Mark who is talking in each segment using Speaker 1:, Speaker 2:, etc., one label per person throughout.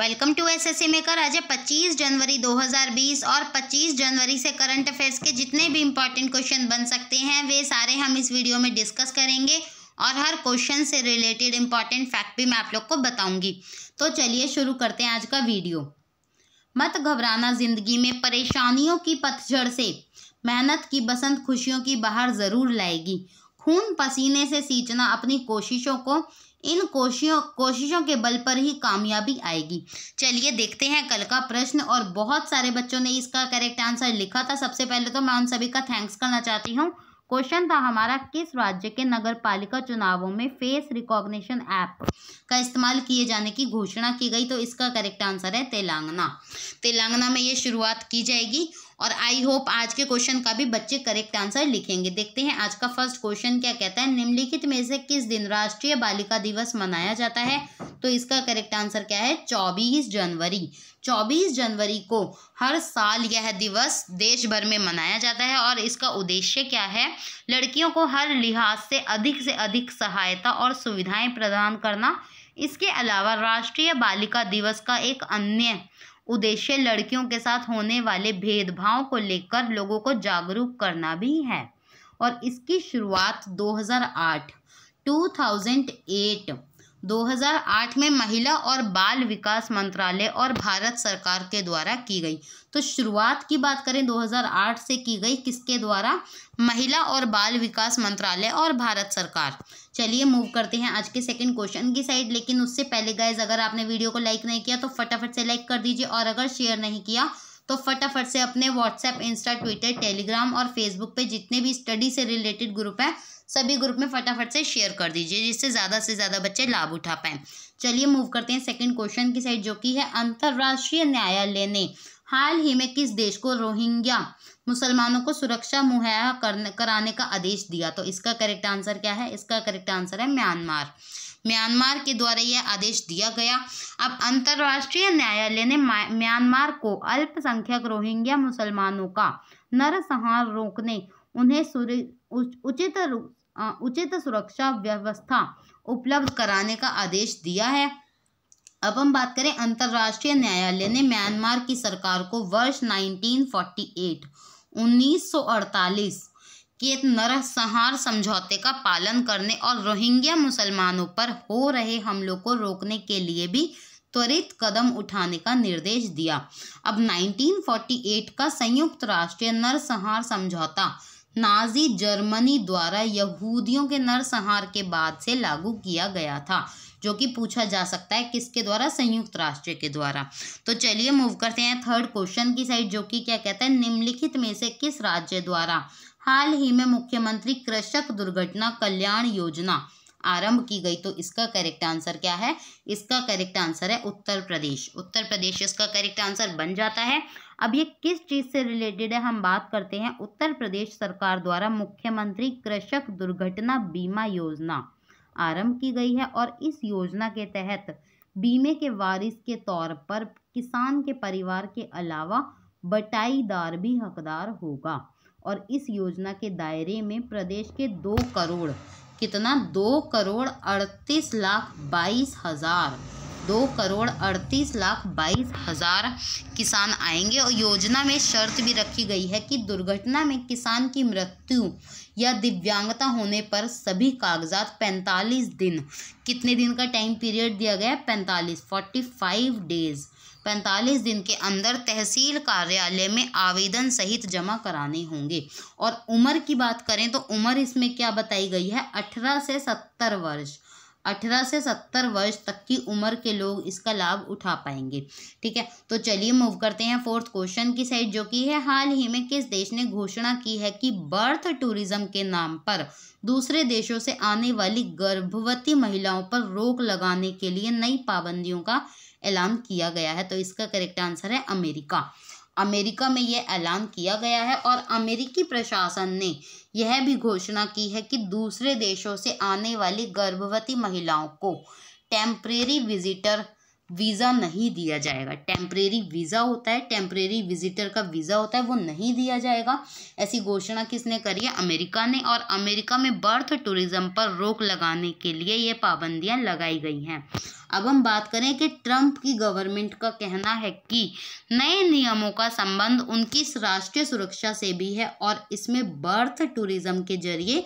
Speaker 1: Welcome to SSC maker. आज है 25 जनवरी 2020 और 25 जनवरी से करंट अफेयर्स के जितने भी इंपॉर्टेंट क्वेश्चन बन सकते हैं वे सारे हम इस वीडियो में डिस्कस करेंगे और हर क्वेश्चन से रिलेटेड इंपॉर्टेंट फैक्ट भी मैं आप लोग को बताऊंगी। तो चलिए शुरू करते हैं आज का वीडियो। मत घबराना, जिंदगी में परेशानियों की पतझड़ से मेहनत की बसंत खुशियों की बहार ज़रूर लाएगी। खून पसीने से सींचना अपनी कोशिशों को, इन कोशिशों के बल पर ही कामयाबी आएगी। चलिए देखते हैं कल का प्रश्न। और बहुत सारे बच्चों ने इसका करेक्ट आंसर लिखा था। सबसे पहले तो मैं उन सभी का थैंक्स करना चाहती हूँ। क्वेश्चन था हमारा, किस राज्य के नगर पालिका चुनावों में फेस रिकॉग्निशन ऐप का इस्तेमाल किए जाने की घोषणा की गई? तो इसका करेक्ट आंसर है तेलंगाना। तेलंगाना में ये शुरुआत की जाएगी और आई होप आज के क्वेश्चन का भी बच्चे करेक्ट आंसर लिखेंगे। देखते हैं आज का फर्स्ट क्वेश्चन क्या कहता है। निम्नलिखित में से किस दिन राष्ट्रीय बालिका दिवस मनाया जाता है? तो इसका करेक्ट आंसर क्या है? 24 जनवरी। 24 जनवरी को हर साल यह दिवस देश भर में मनाया जाता है और इसका उद्देश्य क्या है? लड़कियों को हर लिहाज से अधिक सहायता और सुविधाएं प्रदान करना। इसके अलावा राष्ट्रीय बालिका दिवस का एक अन्य उद्देश्य लड़कियों के साथ होने वाले भेदभाव को लेकर लोगों को जागरूक करना भी है। और इसकी शुरुआत 2008 में महिला और बाल विकास मंत्रालय और भारत सरकार के द्वारा की गई। तो शुरुआत की बात करें 2008 से की गई, किसके द्वारा? महिला और बाल विकास मंत्रालय और भारत सरकार। चलिए मूव करते हैं आज के सेकंड क्वेश्चन की साइड। लेकिन उससे पहले गाइज, अगर आपने वीडियो को लाइक नहीं किया तो फटाफट से लाइक कर दीजिए और अगर शेयर नहीं किया तो फटाफट से अपने व्हाट्सएप, इंस्टा, ट्विटर, टेलीग्राम और फेसबुक पे जितने भी स्टडी से रिलेटेड ग्रुप है सभी ग्रुप में फटाफट से शेयर कर दीजिए, जिससे ज़्यादा से ज़्यादा बच्चे लाभ उठा पाएँ। चलिए मूव करते हैं सेकंड क्वेश्चन की साइड, जो कि है अंतर्राष्ट्रीय न्यायालय ने हाल ही में किस देश को रोहिंग्या मुसलमानों को सुरक्षा मुहैया कराने का आदेश दिया? तो इसका करेक्ट आंसर क्या है? इसका करेक्ट आंसर है म्यांमार। म्यांमार के द्वारा यह आदेश दिया गया। अब अंतर्राष्ट्रीय न्यायालय ने म्यांमार को अल्पसंख्यक रोहिंग्या मुसलमानों का नरसंहार रोकने, उन्हें उचित सुरक्षा व्यवस्था उपलब्ध कराने का आदेश दिया है। अब हम बात करें, अंतर्राष्ट्रीय न्यायालय ने म्यांमार की सरकार को वर्ष 1948 के नरसंहार समझौते का पालन करने और रोहिंग्या मुसलमानों पर हो रहे हमलों को रोकने के लिए भी त्वरित कदम उठाने का निर्देश दिया। अब 1948 का संयुक्त राष्ट्रीय नरसंहार समझौता नाजी जर्मनी द्वारा यहूदियों के नरसंहार के बाद से लागू किया गया था, जो कि पूछा जा सकता है किसके द्वारा? संयुक्त राष्ट्र के द्वारा। तो चलिए मूव करते हैं थर्ड क्वेश्चन की साइड, जो कि क्या कहता है, निम्नलिखित में से किस राज्य द्वारा हाल ही में मुख्यमंत्री कृषक दुर्घटना कल्याण योजना आरंभ की गई? तो इसका करेक्ट आंसर क्या है? इसका करेक्ट आंसर है उत्तर प्रदेश। उत्तर प्रदेश इसका करेक्ट आंसर बन जाता है। अब ये किस चीज़ से रिलेटेड है हम बात करते हैं। उत्तर प्रदेश सरकार द्वारा मुख्यमंत्री कृषक दुर्घटना बीमा योजना आरंभ की गई है और इस योजना के तहत बीमे के वारिस के तौर पर किसान के परिवार के अलावा बटाईदार भी हकदार होगा। और इस योजना के दायरे में प्रदेश के 2 करोड़ 2,38,22,000 किसान आएंगे। और योजना में शर्त भी रखी गई है कि दुर्घटना में किसान की मृत्यु या दिव्यांगता होने पर सभी कागजात 45 दिन, कितने दिन का टाइम पीरियड दिया गया है? 45 डेज, 45 दिन के अंदर तहसील कार्यालय में आवेदन सहित जमा कराने होंगे। और उम्र की बात करें तो उम्र इसमें क्या बताई गई है? 18 से 70 वर्ष। 18 से 70 वर्ष तक की उम्र के लोग इसका लाभ उठा पाएंगे। ठीक है, तो चलिए मूव करते हैं फोर्थ क्वेश्चन की साइड, जो कि है हाल ही में किस देश ने घोषणा की है कि बर्थ टूरिज्म के नाम पर दूसरे देशों से आने वाली गर्भवती महिलाओं पर रोक लगाने के लिए नई पाबंदियों का ऐलान किया गया है? तो इसका करेक्ट आंसर है अमेरिका। अमेरिका में यह ऐलान किया गया है और अमेरिकी प्रशासन ने यह भी घोषणा की है कि दूसरे देशों से आने वाली गर्भवती महिलाओं को टेम्परेरी विजिटर वीज़ा नहीं दिया जाएगा। टेम्परेरी वीज़ा होता है, टेम्परेरी विजिटर का वीज़ा होता है, वो नहीं दिया जाएगा। ऐसी घोषणा किसने करी है? अमेरिका ने। और अमेरिका में बर्थ टूरिज्म पर रोक लगाने के लिए ये पाबंदियां लगाई गई हैं। अब हम बात करें कि ट्रंप की गवर्नमेंट का कहना है कि नए नियमों का संबंध उनकी राष्ट्रीय सुरक्षा से भी है और इसमें बर्थ टूरिज्म के जरिए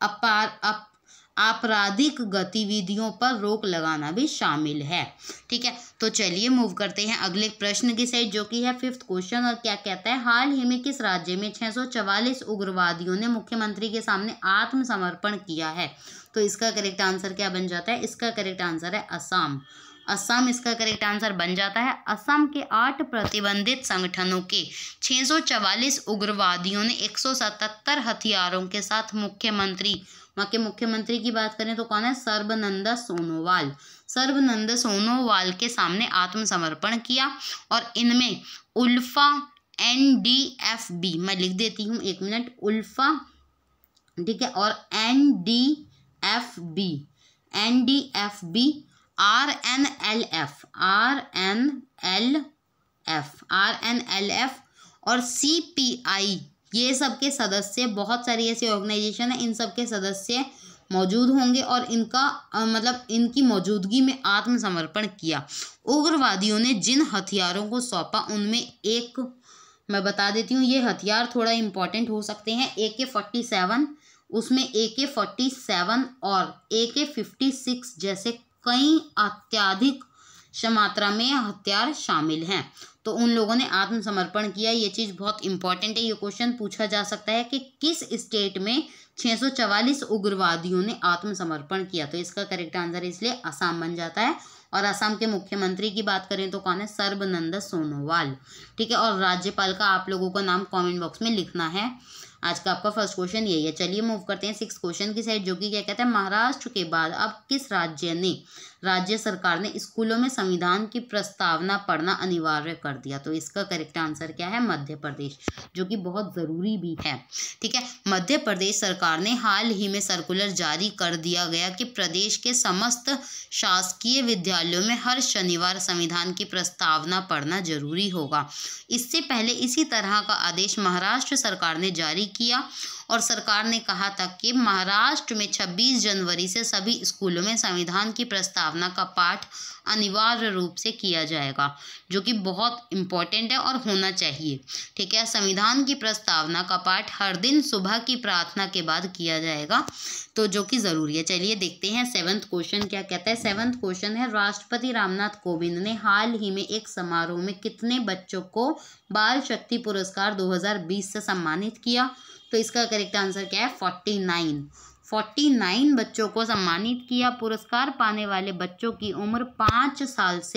Speaker 1: आपराधिक गतिविधियों पर रोक लगाना भी शामिल है। ठीक है, तो चलिए मूव करते हैं अगले प्रश्न की साइड, जो कि है 5th क्वेश्चन। और क्या कहता है? हाल ही में किस राज्य में 644 उग्रवादियों ने मुख्यमंत्री के सामने आत्मसमर्पण किया है? तो इसका करेक्ट आंसर क्या बन जाता है? इसका करेक्ट आंसर है असम। असम इसका करेक्ट आंसर बन जाता है। असम के 8 प्रतिबंधित संगठनों के 644 उग्रवादियों ने 177 हथियारों के साथ वहाँ के मुख्यमंत्री की बात करें तो कौन है? सर्बानंद सोनोवाल। सर्बानंद सोनोवाल के सामने आत्मसमर्पण किया और इनमें उल्फा NDFB, मैं लिख देती हूँ 1 मिनट, उल्फा, ठीक है, और NDFB, RNLF और CPI, ये सब के सदस्य, बहुत सारी ऐसी ऑर्गेनाइजेशन है, इन सब के सदस्य मौजूद होंगे और इनकी मौजूदगी में आत्मसमर्पण किया। उग्रवादियों ने जिन हथियारों को सौंपा उनमें एक, मैं बता देती हूँ, ये हथियार थोड़ा इम्पोर्टेंट हो सकते हैं। AK-47, उसमें AK-47 और AK-56 जैसे कई अत्यधिक मात्रा में हथियार शामिल हैं। तो उन लोगों ने आत्मसमर्पण किया। ये चीज़ बहुत इंपॉर्टेंट है। ये क्वेश्चन पूछा जा सकता है कि किस स्टेट में 644 उग्रवादियों ने आत्मसमर्पण किया? तो इसका करेक्ट आंसर इसलिए असम बन जाता है। और असम के मुख्यमंत्री की बात करें तो कौन है? सर्बानंद सोनोवाल। ठीक है, और राज्यपाल का आप लोगों का नाम कमेंट बॉक्स में लिखना है। आज का आपका फर्स्ट क्वेश्चन यही है। चलिए मूव करते हैं 6th क्वेश्चन की साइड, जो कि क्या कहता है? महाराष्ट्र के बाद अब किस राज्य सरकार ने स्कूलों में संविधान की प्रस्तावना पढ़ना अनिवार्य कर दिया? तो इसका करेक्ट आंसर क्या है? मध्य प्रदेश, जो कि बहुत ज़रूरी भी है। ठीक है, मध्य प्रदेश सरकार ने हाल ही में सर्कुलर जारी कर दिया गया कि प्रदेश के समस्त शासकीय विद्यालयों में हर शनिवार संविधान की प्रस्तावना पढ़ना जरूरी होगा। इससे पहले इसी तरह का आदेश महाराष्ट्र सरकार ने जारी किया और सरकार ने कहा था कि महाराष्ट्र में 26 जनवरी से सभी स्कूलों में संविधान की प्रस्तावना का पाठ अनिवार्य रूप से किया जाएगा, जो कि बहुत इम्पोर्टेंट है और होना चाहिए। ठीक है, संविधान की प्रस्तावना का पाठ हर दिन सुबह की प्रार्थना के बाद किया जाएगा, तो जो कि ज़रूरी है। चलिए देखते हैं 7th क्वेश्चन क्या कहता है। 7th क्वेश्चन है, राष्ट्रपति रामनाथ कोविंद ने हाल ही में एक समारोह में कितने बच्चों को बाल शक्ति पुरस्कार 2020 से सम्मानित किया? तो इसका करेक्ट आंसर क्या है? 49 बच्चों को सम्मानित किया। पुरस्कार पाने वाले बच्चों की उम्र 5 साल से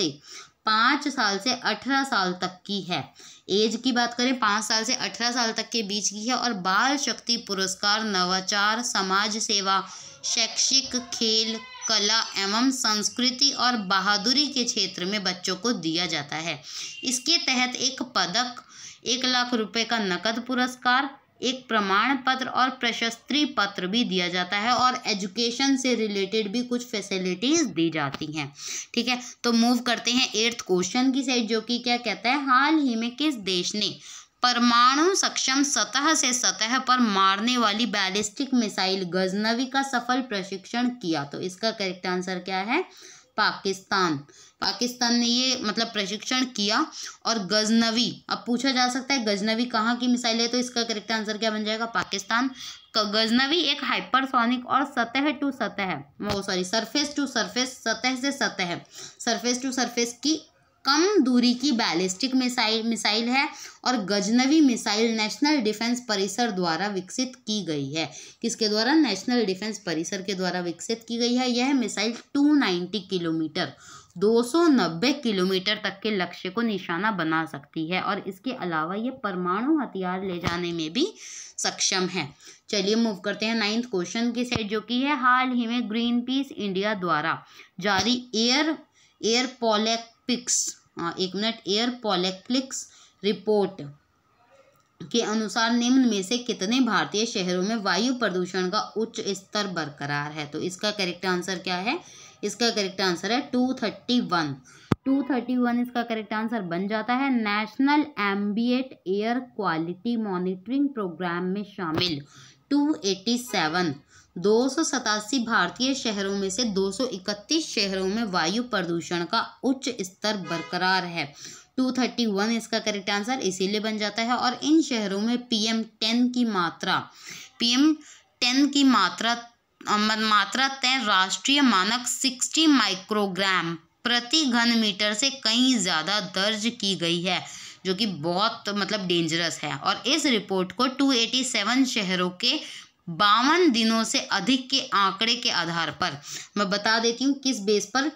Speaker 1: 18 साल तक की है। एज की बात करें 5 साल से 18 साल तक के बीच की है। और बाल शक्ति पुरस्कार नवाचार, समाज सेवा, शैक्षिक, खेल, कला एवं संस्कृति और बहादुरी के क्षेत्र में बच्चों को दिया जाता है। इसके तहत एक पदक, 1 लाख रुपए का नकद पुरस्कार, एक प्रमाण पत्र और प्रशस्ति पत्र भी दिया जाता है और एजुकेशन से रिलेटेड भी कुछ फैसिलिटीज दी जाती हैं। ठीक है, तो मूव करते हैं 8th क्वेश्चन की साइड, जो कि क्या कहता है? हाल ही में किस देश ने परमाणु सक्षम सतह से सतह पर मारने वाली बैलिस्टिक मिसाइल गजनवी का सफल प्रशिक्षण किया? तो इसका करेक्ट आंसर क्या है? पाकिस्तान ने ये प्रशिक्षण किया। और गजनवी, अब पूछा जा सकता है गजनवी कहाँ की मिसाइल है? तो इसका करेक्ट आंसर क्या बन जाएगा? पाकिस्तान। गजनवी एक हाइपरसोनिक और सरफेस टू सरफेस, सतह से सतह, सरफेस टू सरफेस की कम दूरी की बैलिस्टिक मिसाइल है। और गजनवी मिसाइल नेशनल डिफेंस परिसर द्वारा विकसित की गई है। किसके द्वारा? नेशनल डिफेंस परिसर के द्वारा विकसित की गई है। यह मिसाइल 290 किलोमीटर तक के लक्ष्य को निशाना बना सकती है और इसके अलावा ये परमाणु हथियार ले जाने में भी सक्षम है। चलिए मूव करते हैं 9th क्वेश्चन की साइड, जो कि है हाल ही में ग्रीन पीस इंडिया द्वारा जारी एयर पॉलिटिक्स रिपोर्ट के अनुसार निम्न में से कितने भारतीय शहरों में वायु प्रदूषण का उच्च स्तर बरकरार है? तो इसका करेक्ट आंसर क्या है? इसका करेक्ट आंसर है 231। 231 इसका करेक्ट आंसर बन जाता है। National ambient air quality monitoring programme में शामिल 287 287 भारतीय शहरों में से 231 शहरों में वायु प्रदूषण का उच्च स्तर बरकरार है। 231 इसका करेक्ट आंसर इसीलिए बन जाता है। और इन शहरों में PM10 की मात्रा तय राष्ट्रीय मानक 60 माइक्रोग्राम प्रति घन मीटर से कहीं ज़्यादा दर्ज की गई है, जो कि बहुत डेंजरस है। और इस रिपोर्ट को 287 शहरों के 52 दिनों से अधिक के आंकड़े के आधार पर, मैं बता देती हूँ किस बेस पर,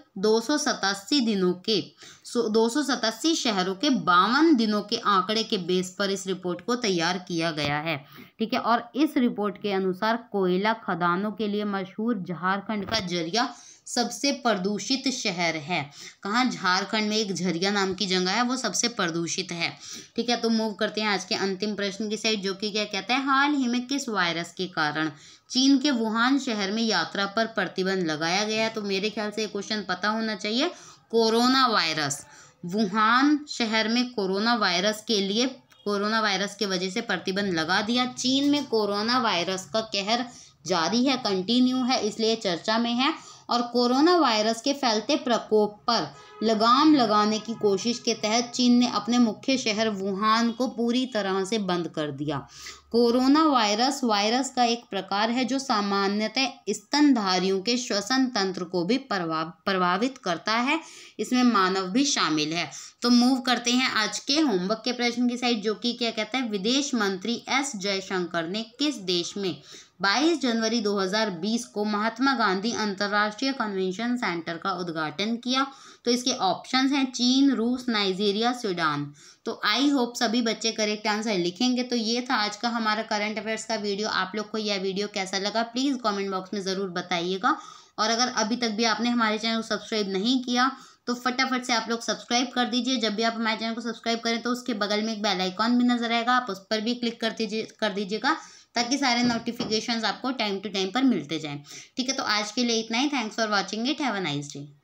Speaker 1: 287 शहरों के 52 दिनों के आंकड़े के बेस पर इस रिपोर्ट को तैयार किया गया है। ठीक है। और इस रिपोर्ट के अनुसार कोयला खदानों के लिए मशहूर झारखंड का झरिया सबसे प्रदूषित शहर है। कहाँ? झारखंड में एक झरिया नाम की जगह है, वो सबसे प्रदूषित है। ठीक है। तो मूव करते हैं आज के अंतिम प्रश्न की साइड, जो कि क्या कहता है, हाल ही में किस वायरस के कारण चीन के वुहान शहर में यात्रा पर प्रतिबंध लगाया गया है? तो मेरे ख्याल से ये क्वेश्चन पता होना चाहिए। कोरोना वायरस, वुहान शहर में कोरोना वायरस के वजह से प्रतिबंध लगा दिया। चीन में कोरोना वायरस का कहर जारी है, कंटिन्यू है, इसलिए चर्चा में है। और कोरोना वायरस के फैलते प्रकोप पर लगाम लगाने की कोशिश के तहत चीन ने अपने मुख्य शहर वुहान को पूरी तरह से बंद कर दिया। कोरोना वायरस का एक प्रकार है जो सामान्यतः स्तनधारियों के श्वसन तंत्र को भी प्रभावित करता है, इसमें मानव भी शामिल है। तो मूव करते हैं आज के होमवर्क के प्रश्न की साइड, जो कि क्या कहता है, विदेश मंत्री S जयशंकर ने किस देश में 22 जनवरी 2020 को महात्मा गांधी अंतर्राष्ट्रीय कन्वेंशन सेंटर का उद्घाटन किया? तो इसके ऑप्शंस हैं चीन, रूस, नाइजीरिया, सूडान। तो आई होप सभी बच्चे करेक्ट आंसर लिखेंगे। तो ये था आज का हमारा करंट अफेयर्स का वीडियो। आप लोग को यह वीडियो कैसा लगा प्लीज़ कमेंट बॉक्स में ज़रूर बताइएगा। और अगर अभी तक भी आपने हमारे चैनल को सब्सक्राइब नहीं किया तो फटाफट से आप लोग सब्सक्राइब कर दीजिए। जब भी आप हमारे चैनल को सब्सक्राइब करें तो उसके बगल में एक बेल आइकॉन भी नजर आएगा, आप उस पर भी क्लिक कर दीजिएगा ताकि सारे नोटिफिकेशंस आपको टाइम टू टाइम पर मिलते जाएं। ठीक है। तो आज के लिए इतना ही। Thanks for watching it. Have a nice day.